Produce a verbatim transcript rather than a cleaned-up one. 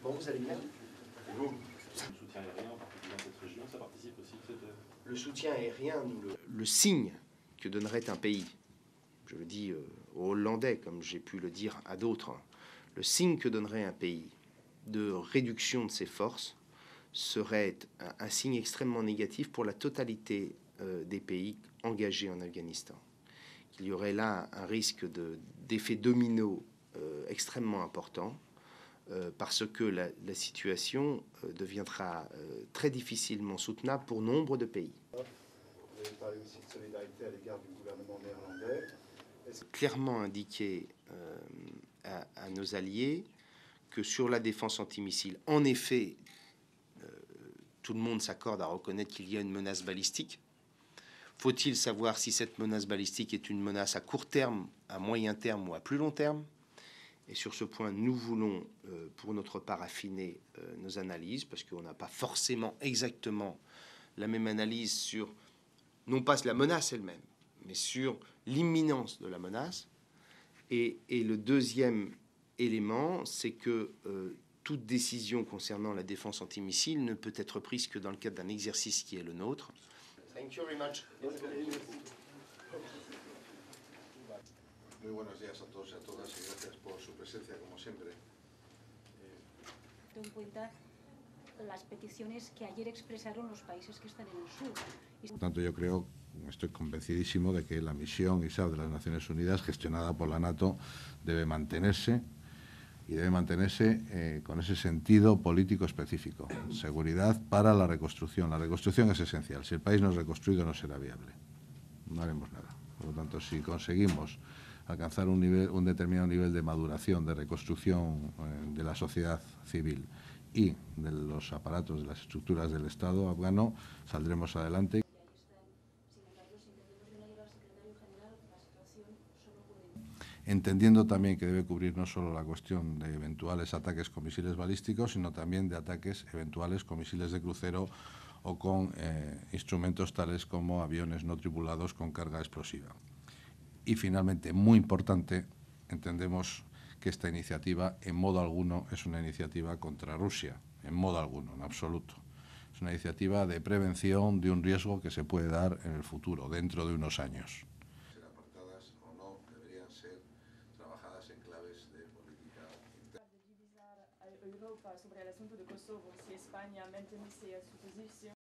Bon, vous allez bien? Et vous, le soutien aérien, en particulier dans cette région, ça participe aussi de cette... Le soutien aérien, nous le... le signe que donnerait un pays, je le dis euh, aux Hollandais, comme j'ai pu le dire à d'autres, hein, le signe que donnerait un pays de réduction de ses forces serait un, un signe extrêmement négatif pour la totalité euh, des pays engagés en Afghanistan. Il y aurait là un risque de, d'effet domino euh, extrêmement important, euh, parce que la, la situation euh, deviendra euh, très difficilement soutenable pour nombre de pays. Vous avez parlé aussi de solidarité à l'égard du gouvernement néerlandais. Clairement indiqué euh, à, à nos alliés que sur la défense antimissile, en effet, euh, tout le monde s'accorde à reconnaître qu'il y a une menace balistique. Faut-il savoir si cette menace balistique est une menace à court terme, à moyen terme ou à plus long terme? Et sur ce point, nous voulons, euh, pour notre part, affiner euh, nos analyses, parce qu'on n'a pas forcément exactement la même analyse sur, non pas la menace elle-même, mais sur l'imminence de la menace. Et, et le deuxième élément, c'est que euh, toute décision concernant la défense antimissile ne peut être prise que dans le cadre d'un exercice qui est le nôtre. Thank you very much. Muy buenos días a todos y a todas y gracias por su presencia, como siempre. En cuenta las peticiones que ayer expresaron los países que están en el sur. Por tanto, yo creo, estoy convencidísimo de que la misión I S A F de las Naciones Unidas, gestionada por la NATO, debe mantenerse y debe mantenerse eh, con ese sentido político específico. Seguridad para la reconstrucción. La reconstrucción es esencial. Si el país no es reconstruido, no será viable. No haremos nada. Por lo tanto, si conseguimos alcanzar un, nivel, un determinado nivel de maduración, de reconstrucción eh, de la sociedad civil y de los aparatos, de las estructuras del Estado afgano, saldremos adelante. Entendiendo también que debe cubrir no solo la cuestión de eventuales ataques con misiles balísticos, sino también de ataques eventuales con misiles de crucero o con eh, instrumentos tales como aviones no tripulados con carga explosiva. Y finalmente, muy importante, entendemos que esta iniciativa en modo alguno es una iniciativa contra Rusia, en modo alguno, en absoluto. Es una iniciativa de prevención de un riesgo que se puede dar en el futuro, dentro de unos años. Ser apartadas o no deberían ser trabajadas en claves de política interna. De divisar a Europa sobre el asunto de Kosovo si España mantiene su posición.